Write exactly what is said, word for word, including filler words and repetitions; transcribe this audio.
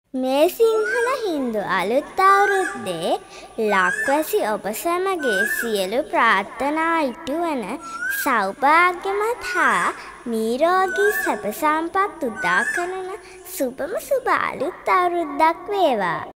මේ සිංහල හින්දු අලුත් අවුරුද්දේ ලක්වැසි ඔබ සැමගේ සියලු ප්‍රාර්ථනා ඉටුවන සෞභාග්‍යමත් හා නිරෝගී සැප සම්පත් උදා කරන සුබම සුබ අලුත් අවුරුද්දක් වේවා.